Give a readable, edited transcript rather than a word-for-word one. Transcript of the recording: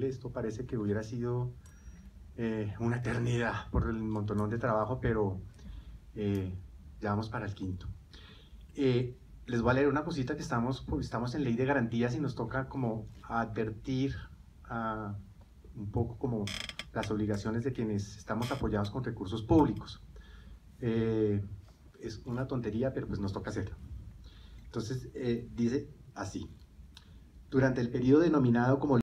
Esto parece que hubiera sido una eternidad por el montonón de trabajo, pero ya vamos para el quinto. Les voy a leer una cosita que estamos en ley de garantías y nos toca como advertir un poco como las obligaciones de quienes estamos apoyados con recursos públicos. Es una tontería, pero pues nos toca hacerlo. Entonces dice así: durante el periodo denominado como